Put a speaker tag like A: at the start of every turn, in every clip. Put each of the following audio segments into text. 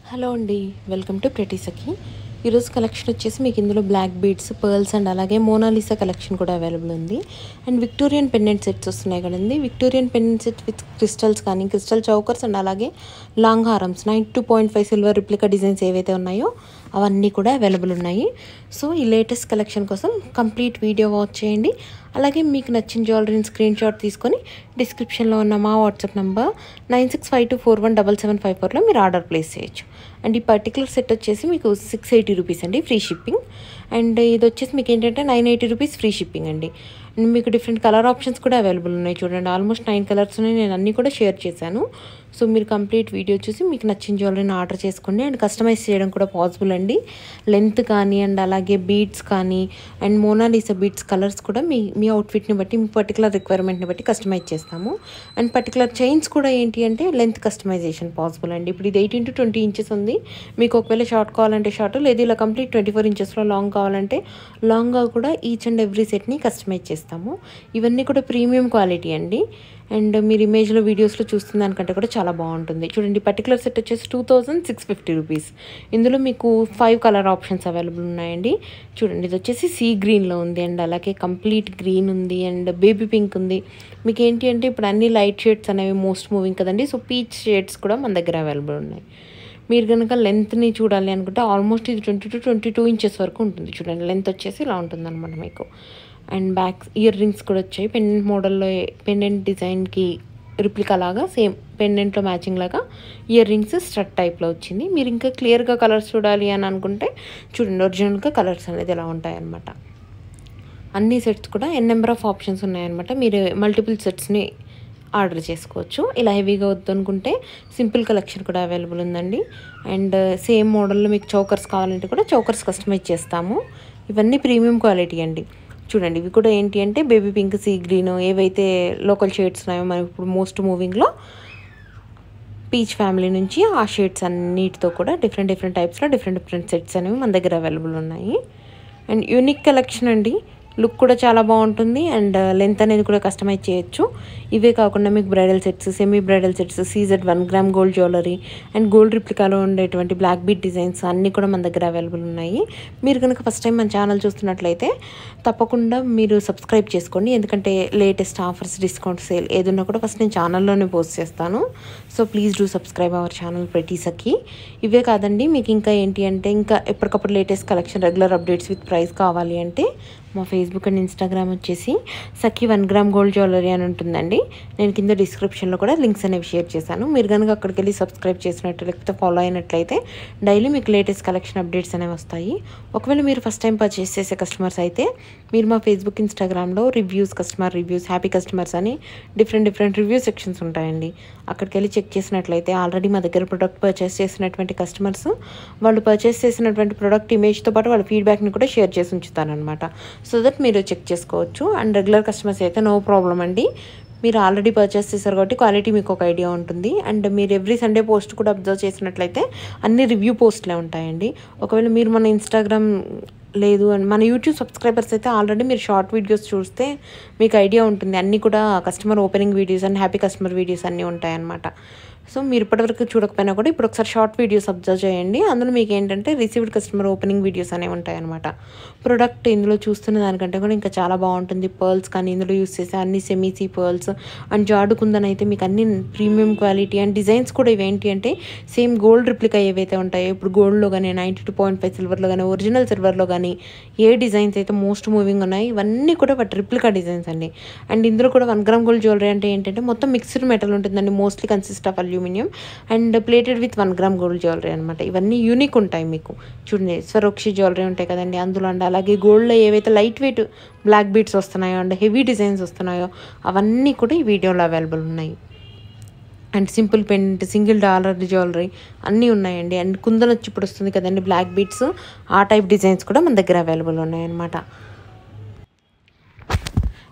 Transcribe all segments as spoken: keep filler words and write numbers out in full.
A: Hello అండి, welcome to pretty సఖీ. ఈరోజు collection వచ్చేసి మీకు ఇందులో బ్లాక్ బీడ్స్, పర్ల్స్ అండ్ అలాగే మోనాలిసా కలెక్షన్ కూడా అవైలబుల్ ఉంది. అండ్ విక్టోరియన్ పెండెంట్ సెట్స్ వస్తున్నాయి కదండి. Victorian pendant set with crystals కానీ క్రిస్టల్ చౌకర్స్ అండ్ అలాగే లాంగ్ హారమ్స్ nine two point five silver replica designs ఏవైతే ఉన్నాయో అవన్నీ కూడా అవైలబుల్ ఉన్నాయి. సో ఈ లేటెస్ట్ కలెక్షన్ కోసం కంప్లీట్ వీడియో వాచ్ చేయండి. అలాగే మీకు నచ్చిన జ్యువెలరీని స్క్రీన్ షాట్ తీసుకొని డిస్క్రిప్షన్లో ఉన్న మా WhatsApp number nine six five two four one double seven five ఫోర్లో మీరు ఆర్డర్ ప్లేస్ చేయొచ్చు. అండ్ ఈ పర్టికులర్ సెట్ వచ్చేసి మీకు సిక్స్ ఎయిటీ రూపీస్ అండి ఫ్రీ షిప్పింగ్. అండ్ ఇది వచ్చేసి మీకు ఏంటంటే nine eighty rupees free shipping అండి. అండ్ మీకు డిఫరెంట్ కలర్ ఆప్షన్స్ కూడా అవైలబుల్ ఉన్నాయి. చూడండి, ఆల్మోస్ట్ నైన్ కలర్స్ ఉన్నాయి. నేను అన్నీ కూడా షేర్ చేశాను. సో మీరు కంప్లీట్ వీడియో చూసి మీకు నచ్చిన జ్యువెలరీని ఆర్డర్ చేసుకోండి. అండ్ కస్టమైజ్ చేయడం కూడా పాసిబుల్ అండి. లెంత్ కానీ అండ్ అలాగే బీడ్స్ కానీ అండ్ మోనాలిసా బీడ్స్ కలర్స్ కూడా మీ మీ అవుట్ఫిట్ని బట్టి మీ పర్టికులర్ రిక్వైర్మెంట్ని బట్టి కస్టమైజ్ చేస్తాము. అండ్ పర్టికులర్ చైన్స్ కూడా ఏంటి అంటే లెంత్ కస్టమైజేషన్ పాసిబుల్ అండి. ఇప్పుడు ఇది ఎయిటీన్ టు ట్వంటీ ఇంచెస్ ఉంది. మీకు ఒకవేళ షార్ట్ కావాలంటే షార్ట్, లేదు ఇలా కంప్లీట్ ట్వంటీ ఫోర్ ఇంచెస్లో లాంగ్ కావాలంటే లాంగ్గా కూడా ఈచ్ అండ్ ఎవ్రీ సెట్ని కస్టమైజ్ చేస్తాము. ఇవన్నీ కూడా ప్రీమియం క్వాలిటీ అండి. అండ్ మీరు ఇమేజ్లో వీడియోస్లో చూస్తున్న దానికంటే కూడా చాలా బాగుంటుంది. చూడండి, పర్టికులర్ సెట్ వచ్చేసి two thousand six fifty rupees. ఇందులో మీకు ఫైవ్ కలర్ ఆప్షన్స్ అవైలబుల్ ఉన్నాయండి. చూడండి, ఇది వచ్చేసి సీ గ్రీన్లో ఉంది అండ్ అలాగే కంప్లీట్ గ్రీన్ ఉంది అండ్ బేబీ పింక్ ఉంది. మీకు ఏంటి అంటే ఇప్పుడు అన్ని లైట్ షేడ్స్ అనేవి మోస్ట్ మూవింగ్ కదండి. సో పీచ్ షేడ్స్ కూడా మన దగ్గర అవైలబుల్ ఉన్నాయి. మీరు కనుక లెంత్ని చూడాలి అనుకుంటే ఆల్మోస్ట్ ఇది twenty to twenty two inches వరకు ఉంటుంది. చూడండి, లెంత్ వచ్చేసి ఇలా ఉంటుంది అనమాట మీకు. అండ్ బ్యాక్ ఇయర్ రింగ్స్ కూడా వచ్చాయి. పెండెంట్ మోడల్లో పెండెంట్ డిజైన్కి రిప్లికా లాగా సేమ్ పెండెంట్లో మ్యాచింగ్ లాగా ఇయర్ రింగ్స్ స్ట్రట్ టైప్లో వచ్చింది. మీరు ఇంకా క్లియర్గా కలర్స్ చూడాలి అని అనుకుంటే చూడండి, ఒరిజినల్గా కలర్స్ అనేది ఎలా ఉంటాయన్నమాట. అన్ని సెట్స్ కూడా ఎన్ నెంబర్ ఆఫ్ ఆప్షన్స్ ఉన్నాయన్నమాట. మీరు మల్టిపుల్ సెట్స్ని ఆర్డర్ చేసుకోవచ్చు. ఇలా హెవీగా వద్దు అనుకుంటే సింపుల్ కలెక్షన్ కూడా అవైలబుల్ ఉందండి. అండ్ సేమ్ మోడల్లో మీకు చౌకర్స్ కావాలంటే కూడా చౌకర్స్ కస్టమైజ్ చేస్తాము. ఇవన్నీ ప్రీమియం క్వాలిటీ అండి. చూడండి, ఇవి కూడా ఏంటి అంటే బేబీ పింక్, సీ గ్రీన్, ఏవైతే లోకల్ షేడ్స్ ఉన్నాయో మనకి ఇప్పుడు మోస్ట్ మూవింగ్లో పీచ్ ఫ్యామిలీ నుంచి ఆ షేడ్స్ అన్నిటితో కూడా డిఫరెంట్ డిఫరెంట్ టైప్స్లో డిఫరెంట్ డిఫరెంట్ సెట్స్ అనేవి మన దగ్గర అవైలబుల్ ఉన్నాయి. అండ్ యూనిక్ కలెక్షన్ అండి. లుక్ కూడా చాలా బాగుంటుంది అండ్ లెంత్ అనేది కూడా కస్టమైజ్ చేయొచ్చు. ఇవే కాకుండా మీకు bridal sets, semi bridal sets, CZ one gram gold jewellery and gold రిప్లికాలో ఉండేటువంటి బ్లాక్ బీట్ డిజైన్స్ అన్నీ కూడా మన దగ్గర అవైలబుల్ ఉన్నాయి. మీరు కనుక ఫస్ట్ టైం మన ఛానల్ చూస్తున్నట్లయితే తప్పకుండా మీరు సబ్స్క్రైబ్ చేసుకోండి. ఎందుకంటే లేటెస్ట్ ఆఫర్స్, డిస్కౌంట్, సేల్ ఏదున్నా కూడా ఫస్ట్ నేను ఛానల్లోనే పోస్ట్ చేస్తాను. So please do subscribe our channel pretty Sakhi. ఇవే కాదండి, మీకు ఇంకా ఏంటి అంటే ఇంకా ఎప్పటికప్పుడు latest collection, regular updates with price కావాలి అంటే మా ఫేస్బుక్ అండ్ ఇన్స్టాగ్రామ్ వచ్చేసి Sakhi one gram gold jewellery అని ఉంటుందండి. నేను కింద డిస్క్రిప్షన్లో కూడా లింక్స్ అనేవి షేర్ చేశాను. మీరు కనుక అక్కడికి వెళ్ళి సబ్స్క్రైబ్ చేసినట్టు లేకపోతే ఫాలో అయినట్లయితే డైలీ మీకు లేటెస్ట్ కలెక్షన్ అప్డేట్స్ అనేవి వస్తాయి. ఒకవేళ మీరు ఫస్ట్ టైం పర్చేస్ చేసే కస్టమర్స్ అయితే మీరు మా ఫేస్బుక్, ఇన్స్టాగ్రామ్లో reviews, customer reviews, happy customers అని డిఫరెంట్ డిఫరెంట్ రివ్యూ సెక్షన్స్ ఉంటాయండి. అక్కడికి వెళ్ళి చెక్ చేసినట్లయితే ఆల్రెడీ మా దగ్గర ప్రొడక్ట్ పర్చేస్ చేసినటువంటి కస్టమర్స్ వాళ్ళు పర్చేస్ చేసినటువంటి ప్రొడక్ట్ ఇమేజ్తో పాటు వాళ్ళ ఫీడ్బ్యాక్ని కూడా షేర్ చేసి ఉంచుతారనమాట. సో దట్ మీరు చెక్ చేసుకోవచ్చు. అండ్ రెగ్యులర్ కస్టమర్స్ అయితే నో ప్రాబ్లం అండి. మీరు ఆల్రెడీ పర్చేస్ చేశారు కాబట్టి క్వాలిటీ మీకు ఒక ఐడియా ఉంటుంది. అండ్ మీరు ఎవ్రీ సండే పోస్ట్ కూడా అబ్జర్వ్ చేసినట్లయితే అన్ని రివ్యూ పోస్ట్లే ఉంటాయండి. ఒకవేళ మీరు మన ఇన్స్టాగ్రామ్ లేదు అండ్ మన యూట్యూబ్ సబ్స్క్రైబర్స్ అయితే ఆల్రెడీ మీరు షార్ట్ వీడియోస్ చూస్తే మీకు ఐడియా ఉంటుంది. అన్నీ కూడా customer opening videos and happy customer videos అన్నీ ఉంటాయన్నమాట. సో మీరు ఇప్పటివరకు చూడకపోయినా కూడా ఇప్పుడు ఒకసారి షార్ట్ వీడియోస్ అబ్జర్వ్ చేయండి. అందులో మీకు ఏంటంటే రిసీవ్డ్ కస్టమర్ ఓపెనింగ్ వీడియోస్ అనేవి ఉంటాయన్నమాట. ప్రొడక్ట్ ఇందులో చూస్తున్న దానికంటే కూడా ఇంకా చాలా బాగుంటుంది. పర్ల్స్ కానీ ఇందులో యూస్ చేసే అన్ని సెమీసీ పర్ల్స్ అండ్ జాడు కుందన్ అయితే మీకు అన్ని ప్రీమియం క్వాలిటీ అండ్ డిజైన్స్ కూడా ఇవేంటి అంటే సేమ్ గోల్డ్ రిప్లికా ఏవైతే ఉంటాయో ఇప్పుడు గోల్డ్లో కానీ నైంటీ టూ పాయింట్ ఫైవ్ సిల్వర్లో కానీ ఒరిజినల్ సిల్వర్లో కానీ ఏ డిజైన్స్ అయితే మోస్ట్ మూవింగ్ ఉన్నాయి ఇవన్నీ కూడా వాటి రిప్లికా డిజైన్స్ అండి. అండ్ ఇందులో కూడా వన్ గ్రామ్ గోల్డ్ జ్యువెలరీ అంటే ఏంటంటే మొత్తం మిక్స్డ్ మెటల్ ఉంటుందండి. Mostly consist of aluminium and plated with one gram gold jewellery అనమాట. ఇవన్నీ యూనిక్ ఉంటాయి మీకు. చూడండి, స్వరోక్షి జ్యువెలరీ ఉంటాయి కదండి అందులో. అండ్ అలాగే గోల్డ్లో ఏవైతే లైట్ వెయిట్ బ్లాక్ బీట్స్ వస్తున్నాయో అండ్ హెవీ డిజైన్స్ వస్తున్నాయో అవన్నీ కూడా ఈ వీడియోలో అవైలబుల్ ఉన్నాయి. And simple pendant, single dollar jewellery అన్నీ ఉన్నాయండి. అండ్ కుందన్ వచ్చి ఇప్పుడు వస్తుంది కదండి బ్లాక్ బీట్స్, ఆ టైప్ డిజైన్స్ కూడా మన దగ్గర అవైలబుల్ ఉన్నాయన్నమాట.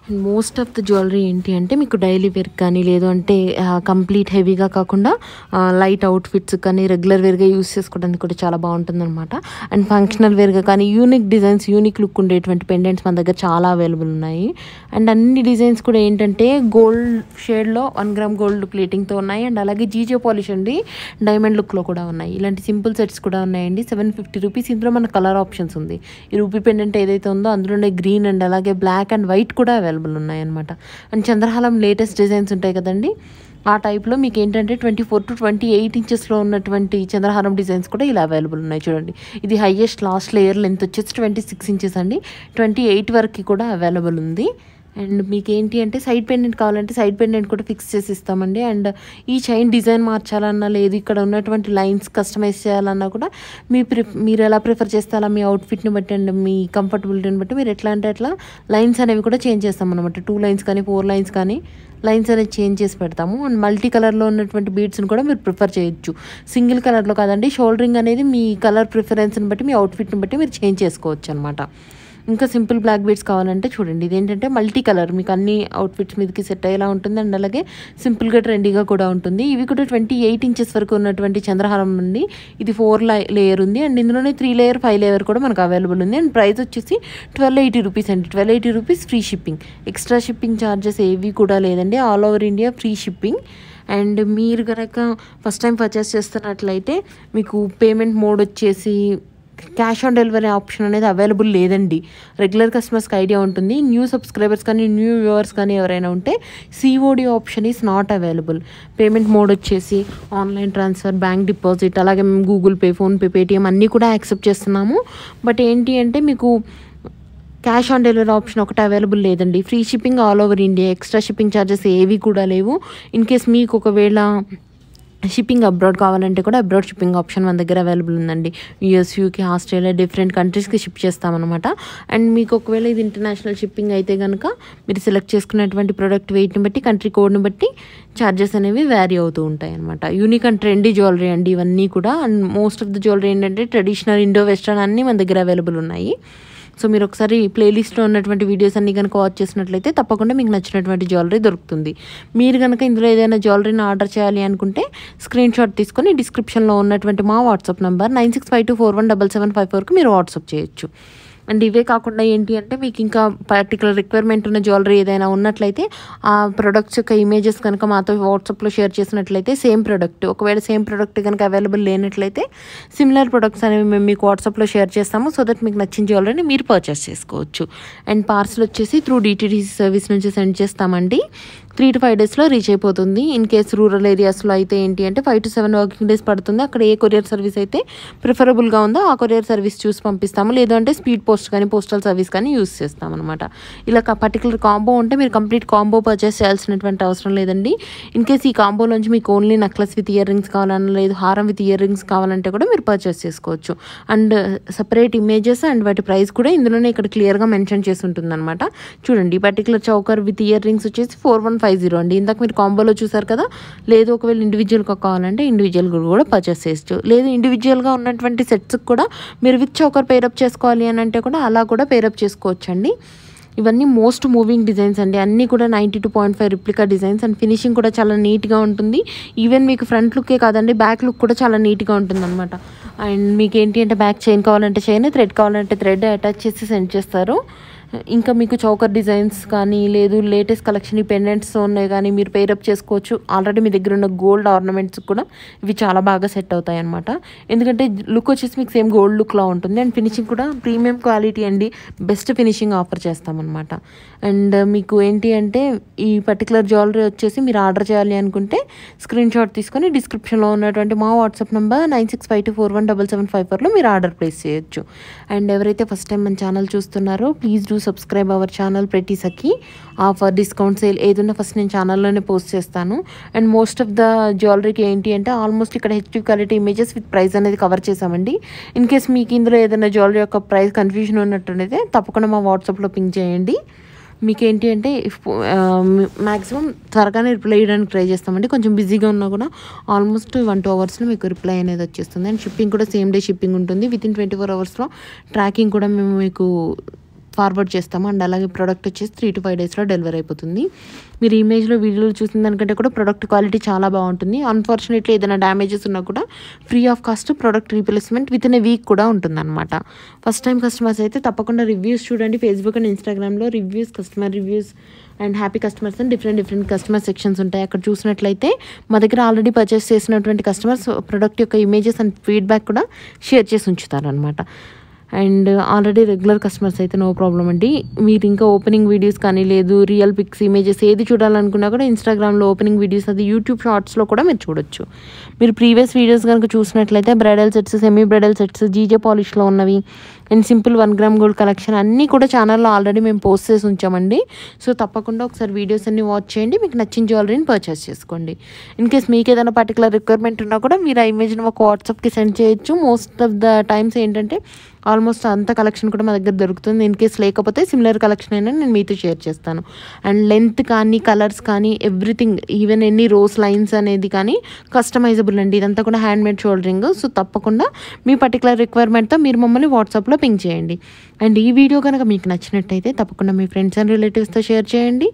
A: And most of the jewellery ఏంటి అంటే మీకు డైలీ వేర్ కానీ లేదు అంటే కంప్లీట్ హెవీగా కాకుండా లైట్ అవుట్ఫిట్స్ కానీ రెగ్యులర్ వేర్గా యూస్ చేసుకోవడానికి కూడా చాలా బాగుంటుంది అనమాట. అండ్ ఫంక్షనల్ వేర్గా కానీ యూనిక్ డిజైన్స్ యూనిక్ లుక్ ఉండేటువంటి పెండెంట్స్ మన దగ్గర చాలా అవైలబుల్ ఉన్నాయి. అండ్ అన్ని డిజైన్స్ కూడా ఏంటంటే గోల్డ్ షేడ్లో వన్ గ్రామ్ గోల్డ్ ప్లేటింగ్తో ఉన్నాయి. అండ్ అలాగే జీజే పాలిష్ అండి డైమండ్ లుక్లో కూడా ఉన్నాయి. ఇలాంటి సింపుల్ సెట్స్ కూడా ఉన్నాయండి. సెవెన్ ఫిఫ్టీ రూపీస్ ఇందులో మన కలర్ ఆప్షన్స్ ఉంది. ఈ రూపీ పెండెంట్ ఏదైతే ఉందో అందులోనే గ్రీన్ అండ్ అలాగే బ్లాక్ అండ్ వైట్ కూడా అవైలబుల్ ఉన్నాయన్నమాట. అండ్ చంద్రహారం లేటెస్ట్ డిజైన్స్ ఉంటాయి కదండి, ఆ టైప్లో మీకు ఏంటంటే twenty four to twenty eight ఇంచెస్లో ఉన్నటువంటి చంద్రహారం డిజైన్స్ కూడా ఇలా అవైలబుల్ ఉన్నాయి. చూడండి, ఇది హైయెస్ట్ లాస్ట్ లేయర్ లెంత్ వచ్చేసి ట్వంటీ సిక్స్ ఇంచెస్ అండి. ట్వంటీ ఎయిట్ వరకు కూడా అవైలబుల్ ఉంది. అండ్ మీకు ఏంటి అంటే సైడ్ పెండెంట్ కావాలంటే సైడ్ పెండెంట్ కూడా ఫిక్స్ చేసి ఇస్తామండి. అండ్ ఈ చైన్ డిజైన్ మార్చాలన్నా లేదు ఇక్కడ ఉన్నటువంటి లైన్స్ కస్టమైజ్ చేయాలన్నా కూడా మీ ప్రి మీరు ఎలా ప్రిఫర్ చేస్తే అలా మీ అవుట్ఫిట్ని బట్టి అండ్ మీ కంఫర్టబిలిటీని బట్టి మీరు ఎట్లా అంటే అట్లా లైన్స్ అనేవి కూడా చేంజ్ చేస్తాం అనమాట. టూ లైన్స్ కానీ ఫోర్ లైన్స్ కానీ లైన్స్ అనేది చేంజ్ చేసి పెడతాము. అండ్ మల్టీ కలర్లో ఉన్నటువంటి బీడ్స్ని కూడా మీరు ప్రిఫర్ చేయొచ్చు. సింగిల్ కలర్లో కాదండి, షోల్డరింగ్ అనేది మీ కలర్ ప్రిఫరెన్స్ని బట్టి మీ అవుట్ఫిట్ని బట్టి మీరు చేంజ్ చేసుకోవచ్చు అనమాట. ఇంకా సింపుల్ బ్లాక్ బీడ్స్ కావాలంటే చూడండి, ఇదేంటంటే మల్టీ కలర్ మీకు అన్ని అవుట్ఫిట్స్ మీదకి సెట్ అయ్యేలా ఉంటుంది. అండ్ అలాగే సింపుల్గా ట్రెండీగా కూడా ఉంటుంది. ఇవి కూడా ట్వంటీ ఎయిట్ ఇంచెస్ వరకు ఉన్నటువంటి చంద్రహారం అండి. ఇది ఫోర్ లేయర్ ఉంది. అండ్ ఇందులోనే త్రీ లేయర్ ఫైవ్ లేయర్ కూడా మనకు అవైలబుల్ ఉంది. అండ్ ప్రైస్ వచ్చేసి ట్వెల్వ్ ఎయిటీ రూపీస్ అండి. Twelve eighty rupees free shipping, extra shipping charges ఏవి కూడా లేదండి. All over India free shipping. And మీరు కనుక ఫస్ట్ టైం పర్చేస్ చేస్తున్నట్లయితే మీకు పేమెంట్ మోడ్ వచ్చేసి క్యాష్ ఆన్ డెలివరీ ఆప్షన్ అనేది అవైలబుల్ లేదండి. రెగ్యులర్ కస్టమర్స్కి ఐడియా ఉంటుంది. న్యూ సబ్స్క్రైబర్స్ కానీ న్యూ వ్యూవర్స్ కానీ ఎవరైనా ఉంటే COD option is not available. Payment mode వచ్చేసి ఆన్లైన్ ట్రాన్స్ఫర్, బ్యాంక్ డిపాజిట్, అలాగే మేము గూగుల్ పే, ఫోన్పే, పేటిఎం అన్నీ కూడా యాక్సెప్ట్ చేస్తున్నాము. బట్ ఏంటి అంటే మీకు క్యాష్ ఆన్ డెలివరీ ఆప్షన్ ఒకటి అవైలబుల్ లేదండి. Free shipping all over India, extra shipping charges ఏవి కూడా లేవు. ఇన్ కేస్ మీకు ఒకవేళ షిప్పింగ్ అబ్రాడ్ కావాలంటే కూడా అబ్రాడ్ షిప్పింగ్ ఆప్షన్ మన దగ్గర అవైలబుల్ ఉందండి. యూఎస్, యూకే, ఆస్ట్రేలియా డిఫరెంట్ కంట్రీస్కి షిప్ చేస్తామన్నమాట. అండ్ మీకు ఒకవేళ ఇది ఇంటర్నేషనల్ షిప్పింగ్ అయితే కనుక మీరు సెలెక్ట్ చేసుకున్నటువంటి ప్రోడక్ట్ వెయిట్ని బట్టి కంట్రీ కోడ్ని బట్టి ఛార్జెస్ అనేవి వ్యారీ అవుతూ ఉంటాయి అనమాట. యూనిక్ అండ్ ట్రెండీ జ్యువెలరీ అండి ఇవన్నీ కూడా. And most of the jewellery ఏంటంటే ట్రెడిషనల్, ఇండో వెస్టర్న్ అన్నీ మన దగ్గర అవైలబుల్ ఉన్నాయి. సో మీరు ఒకసారి ప్లేలిస్ట్లో ఉన్నటువంటి వీడియోస్ అన్ని కనుక వాచ్ చేసినట్లయితే తప్పకుండా మీకు నచ్చినటువంటి జ్యువెలరీ దొరుకుతుంది. మీరు కనుక ఇందులో ఏదైనా జ్యువెలరీని ఆర్డర్ చేయాలి అనుకుంటే స్క్రీన్ షాట్ తీసుకొని డిస్క్రిప్షన్లో ఉన్నటువంటి మా WhatsApp number nine six five two four one double seven five ఫోర్కి మీరు వాట్సాప్ చేయొచ్చు. అండ్ ఇవే కాకుండా ఏంటి అంటే మీకు ఇంకా పర్టికులర్ రిక్వైర్మెంట్ ఉన్న జ్యువెలరీ ఏదైనా ఉన్నట్లయితే ఆ ప్రొడక్ట్స్ యొక్క ఇమేజెస్ కనుక మాతో వాట్సాప్లో షేర్ చేసినట్లయితే సేమ్ ప్రొడక్ట్ ఒకవేళ సేమ్ ప్రొడక్ట్ కనుక అవైలబుల్ లేనట్లయితే సిమిలర్ ప్రొడక్ట్స్ అనేవి మేము మీకు వాట్సాప్లో షేర్ చేస్తాము. సో దట్ మీకు నచ్చిన జ్యువెలరీని మీరు పర్చేస్ చేసుకోవచ్చు. అండ్ పార్సల్ వచ్చేసి త్రూ డిటిడిసి సర్వీస్ నుంచి సెండ్ చేస్తామండి. త్రీ టు ఫైవ్ డేస్లో రీచ్ అయిపోతుంది. ఇన్ కేస్ రూరల్ ఏరియాస్లో అయితే ఏంటి అంటే five to seven working days పడుతుంది. అక్కడ ఏ కొరియర్ సర్వీస్ అయితే ప్రిఫరబుల్గా ఉందో ఆ కొరియర్ సర్వీస్ చూసి పంపిస్తాము. లేదంటే స్పీడ్ పోస్ట్ కానీ పోస్టల్ సర్వీస్ కానీ యూస్ చేస్తామన్నమాట. ఇలా పర్టికులర్ కాంబో ఉంటే మీరు కంప్లీట్ కాంబో పర్చేస్ చేయాల్సినటువంటి అవసరం లేదండి. ఇన్ కేస్ ఈ కాంబోలోంచి మీకు only necklace with ear rings కావాలన్నా లేదు హారం విత్ ఇయర్ రింగ్స్ కావాలంటే కూడా మీరు పర్చేస్ చేసుకోవచ్చు. అండ్ సపరేట్ ఇమేజెస్ అండ్ వాటి ప్రైస్ కూడా ఇందులోనే ఇక్కడ క్లియర్గా మెన్షన్ చేసి ఉంటుంది అనమాట. చూడండి, particular choker with ear rings వచ్చేసి ఫోర్ వన్ ఫైవ్ జీరో అండి. ఇందాక మీరు కాంబోలో చూసారు కదా. లేదు ఒకవేళ ఇండివిజువల్గా కావాలంటే ఇండివిజువల్ కూడా పర్చేస్ చేయొచ్చు. లేదు ఇండివిజువల్గా ఉన్నటువంటి సెట్స్కి కూడా మీరు విత్ చౌకర్ పేరప్ చేసుకోవాలి అని అంటే కూడా అలా కూడా పేరప్ చేసుకోవచ్చు అండి. ఇవన్నీ మోస్ట్ మూవింగ్ డిజైన్స్ అండి. అన్నీ కూడా ninety two point five replica designs. And finishing కూడా చాలా నీట్గా ఉంటుంది. ఈవెన్ మీకు ఫ్రంట్ లుక్కే కాదండి బ్యాక్ లుక్ కూడా చాలా నీట్గా ఉంటుంది అనమాట. అండ్ మీకు ఏంటి అంటే బ్యాక్ చైన్ కావాలంటే చైన్, థ్రెడ్ కావాలంటే థ్రెడ్ అటాచ్ చేసి సెండ్ చేస్తారు. ఇంకా మీకు చౌకర్ డిజైన్స్ కానీ లేదు లేటెస్ట్ కలెక్షన్ ఈ పెండెంట్స్ ఉన్నాయి కానీ మీరు పేరప్ చేసుకోవచ్చు. ఆల్రెడీ మీ దగ్గర ఉన్న గోల్డ్ ఆర్నమెంట్స్ కూడా ఇవి చాలా బాగా సెట్ అవుతాయి అనమాట. ఎందుకంటే లుక్ వచ్చేసి మీకు సేమ్ గోల్డ్ లుక్లా ఉంటుంది. అండ్ ఫినిషింగ్ కూడా ప్రీమియం క్వాలిటీ అండి. బెస్ట్ ఫినిషింగ్ ఆఫర్ చేస్తామన్నమాట. అండ్ మీకు ఏంటి అంటే ఈ పర్టికులర్ జ్యువెలరీ వచ్చేసి మీరు ఆర్డర్ చేయాలి అనుకుంటే స్క్రీన్ షాట్ తీసుకొని డిస్క్రిప్షన్లో ఉన్నటువంటి మా WhatsApp number nine six five two four one double seven five ఫోర్లో మీరు ఆర్డర్ ప్లేస్ చేయొచ్చు. అండ్ ఎవరైతే ఫస్ట్ టైం మన ఛానల్ చూస్తున్నారో please do subscribe our channel pretty Sakhi. Offer, discount, sale ఏదైనా ఫస్ట్ నేను ఛానల్లోనే పోస్ట్ చేస్తాను. అండ్ మోస్ట్ ఆఫ్ ద జ్యువెలరీకి ఏంటి అంటే ఆల్మోస్ట్ ఇక్కడ HD quality images with price అనేది కవర్ చేసామండి. ఇన్ కేస్ మీకు ఇందులో ఏదైనా జ్యువెలరీ యొక్క ప్రైస్ కన్ఫ్యూజన్ ఉన్నట్టుండైతే తప్పకుండా మా వాట్సాప్లో పింక్ చేయండి. మీకు ఏంటి అంటే మ్యాక్సిమం త్వరగానే రిప్లై చేయడానికి ట్రై చేస్తామండి. కొంచెం బిజీగా ఉన్నా కూడా ఆల్మోస్ట్ వన్ టూ అవర్స్లో మీకు రిప్లై అనేది వచ్చేస్తుంది. అండ్ షిప్పింగ్ కూడా సేమ్ డే షిప్పింగ్ ఉంటుంది. విత్ ఇన్ ట్వంటీ ఫోర్ అవర్స్లో ట్రాకింగ్ కూడా మేము మీకు ఫార్వర్డ్ చేస్తాము అండ్ అలాగే ప్రోడక్ట్ వచ్చేసి త్రీ టు ఫైవ్ డేస్లో డెలివరీ అయిపోతుంది. మీరు ఇమేజ్లో వీడియోలో చూసిన దానికంటే కూడా ప్రోడక్ట్ క్వాలిటీ చాలా బాగుంటుంది. అన్ఫార్చునేట్లీ ఏదైనా డ్యామేజెస్ ఉన్నా కూడా free of cost product replacement within a week కూడా ఉంటుందన్నమాట. ఫస్ట్ టైం కస్టమర్స్ అయితే తప్పకుండా రివ్యూస్ చూడండి. ఫేస్బుక్ అండ్ ఇన్స్టాగ్రామ్లో reviews, customer reviews and happy customers and different different customer sections ఉంటాయి. అక్కడ చూసినట్లయితే మా దగ్గర ఆల్రెడీ పర్చేస్ చేసినటువంటి కస్టమర్స్ ప్రోడక్ట్ యొక్క ఇమేజెస్ అండ్ ఫీడ్బ్యాక్ కూడా షేర్ చేసి ఉంచుతారనమాట. అండ్ ఆల్రెడీ రెగ్యులర్ కస్టమర్స్ అయితే నో ప్రాబ్లం అండి. మీరు ఇంకా ఓపెనింగ్ వీడియోస్ కానీ లేదు రియల్ పిక్స్, ఇమేజెస్ ఏది చూడాలనుకున్నా కూడా ఇన్స్టాగ్రామ్లో ఓపెనింగ్ వీడియోస్, అది యూట్యూబ్ షార్ట్స్లో కూడా మీరు చూడొచ్చు. మీరు ప్రీవియస్ వీడియోస్ కనుక చూసినట్లయితే bridal sets, semi bridal sets, GJ పాలిష్లో ఉన్నవి and simple one gram gold collection అన్నీ కూడా ఛానల్లో ఆల్రెడీ మేము పోస్ట్ చేసి ఉంచామండి. సో తప్పకుండా ఒకసారి వీడియోస్ అన్ని వాచ్ చేయండి, మీకు నచ్చిన జ్యువెలరీని పర్చేస్ చేసుకోండి. ఇన్ కేస్ మీకు ఏదైనా పర్టికులర్ రిక్వైర్మెంట్ ఉన్నా కూడా మీరు ఆ ఇమేజ్ని ఒక వాట్సాప్కి సెండ్ చేయొచ్చు. మోస్ట్ ఆఫ్ ద టైమ్స్ ఏంటంటే ఆల్మోస్ట్ అంత కలెక్షన్ కూడా మా దగ్గర దొరుకుతుంది. ఇన్ కేస్ లేకపోతే సిమిలర్ కలెక్షన్ అయినా నేను మీతో షేర్ చేస్తాను. అండ్ లెంత్ కానీ కలర్స్ కానీ ఎవ్రీథింగ్, ఈవెన్ ఎన్ని రోస్ లైన్స్ అనేది కానీ కస్టమైజబుల్ అండి. ఇదంతా కూడా హ్యాండ్ మేడ్ షోల్డరింగ్. సో తప్పకుండా మీ పర్టికులర్ రిక్వైర్మెంట్తో మీరు మమ్మల్ని వాట్సాప్లో పింక్ చేయండి. అండ్ ఈ వీడియో కనుక మీకు నచ్చినట్టయితే తప్పకుండా మీ ఫ్రెండ్స్ అండ్ రిలేటివ్స్తో షేర్ చేయండి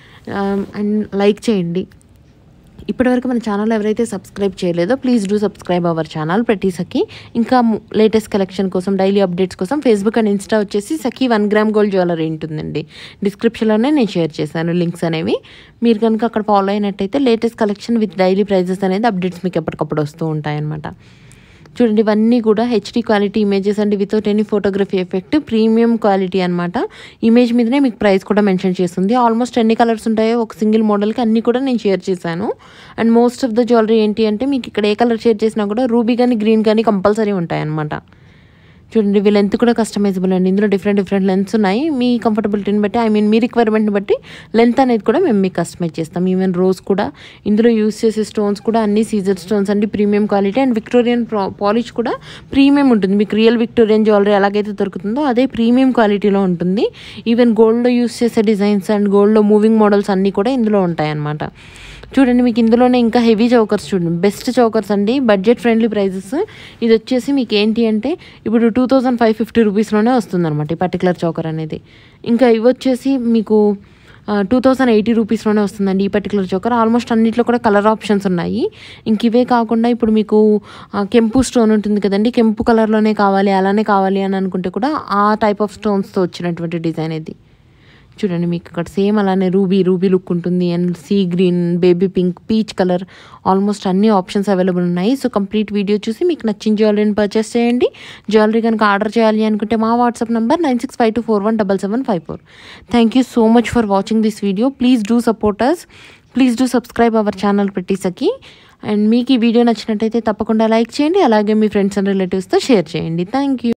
A: అండ్ లైక్ చేయండి. ఇప్పటివరకు మన ఛానల్ ఎవరైతే సబ్స్క్రైబ్ చేయలేదో please do subscribe our channel Prathi Sakhi. ఇంకా లేటెస్ట్ కలెక్షన్ కోసం, డైలీ అప్డేట్స్ కోసం ఫేస్బుక్ అండ్ ఇన్స్టా వచ్చేసి Sakhi one gram gold jewellery ఉంటుందండి. డిస్క్రిప్షన్లోనే నేను షేర్ చేశాను లింక్స్ అనేవి. మీరు కనుక అక్కడ ఫాలో అయినట్టయితే latest collection with daily prices అనేది అప్డేట్స్ మీకు ఎప్పటికప్పుడు వస్తూ ఉంటాయన్నమాట. చూడండి, ఇవన్నీ కూడా హెచ్డీ క్వాలిటీ ఇమేజెస్ అండి, without any photography effect, premium quality అనమాట. ఇమేజ్ మీదనే మీకు ప్రైస్ కూడా మెన్షన్ చేస్తుంది. ఆల్మోస్ట్ ఎన్ని కలర్స్ ఉంటాయో ఒక సింగిల్ మోడల్కి అన్నీ కూడా నేను షేర్ చేశాను. And most of the jewellery ఏంటి అంటే మీకు ఇక్కడ ఏ కలర్ షేర్ చేసినా కూడా రూబీ కానీ గ్రీన్ కానీ కంపల్సరీ ఉంటాయన్నమాట. చూడండి, ఇవి లెంత్ కూడా కస్టమైజబుల్ అండి. ఇందులో డిఫరెంట్ డిఫరెంట్ లెంత్స్ ఉన్నాయి. మీ కంఫర్టబిలిటీని బట్టి, ఐ మీన్ మీ రిక్వైర్మెంట్ని బట్టి లెంత్ అనేది కూడా మేము మీకు కస్టమైజ్ చేస్తాం. ఈవెన్ రోజ్ కూడా, ఇందులో యూస్ చేసే స్టోన్స్ కూడా అన్ని సీజర్ స్టోన్స్ అండి, premium quality. And Victorian polish కూడా ప్రీమియం ఉంటుంది. మీకు రియల్ విక్టోరియన్ జ్యువెలరీ ఎలాగైతే దొరుకుతుందో అదే ప్రీమియం క్వాలిటీలో ఉంటుంది. ఈవెన్ గోల్డ్లో యూస్ చేసే డిజైన్స్ అండ్ గోల్డ్లో మూవింగ్ మోడల్స్ అన్నీ కూడా ఇందులో ఉంటాయన్నమాట. చూడండి, మీకు ఇందులోనే ఇంకా హెవీ చౌకర్స్ చూడండి, బెస్ట్ చౌకర్స్ అండి, బడ్జెట్ ఫ్రెండ్లీ ప్రైజెస్. ఇది వచ్చేసి మీకు ఏంటి అంటే ఇప్పుడు టూ థౌజండ్ ఫైవ్ ఫిఫ్టీ రూపీస్లోనే వస్తుంది అనమాట ఈ పర్టికులర్ చౌకర్ అనేది. ఇంకా ఇవి వచ్చేసి మీకు టూ థౌజండ్ ఎయిటీ రూపీస్లోనే వస్తుందండి ఈ పర్టికులర్ చౌకర్. ఆల్మోస్ట్ అన్నింటిలో కూడా కలర్ ఆప్షన్స్ ఉన్నాయి. ఇంక ఇవే కాకుండా ఇప్పుడు మీకు కెంపు స్టోన్ ఉంటుంది కదండి, కెంపు కలర్లోనే కావాలి అలానే కావాలి అని అనుకుంటే కూడా ఆ టైప్ ఆఫ్ స్టోన్స్తో వచ్చినటువంటి డిజైన్ ఇది. చూడండి, మీకు ఇక్కడ సేమ్ అలానే రూబీ రూబీ లుక్ ఉంటుంది. And sea green, baby pink, peach colour, almost అన్ని ఆప్షన్స్ అవైలబుల్ ఉన్నాయి. సో కంప్లీట్ వీడియో చూసి మీకు నచ్చిన జ్యువెలరీని పర్చేస్ చేయండి. జ్యువెలరీ కనుక ఆర్డర్ చేయాలి అనుకుంటే మా WhatsApp number nine six five two four one double seven five four. Thank you so much for watching this video. Please do support us, please do subscribe our channel Prathi Sakhi. And మీకు ఈ video నచ్చినట్టయితే తప్పకుండా like చేయండి, అలాగే మీ friends and రిలేటివ్స్తో share చేయండి. Thank you.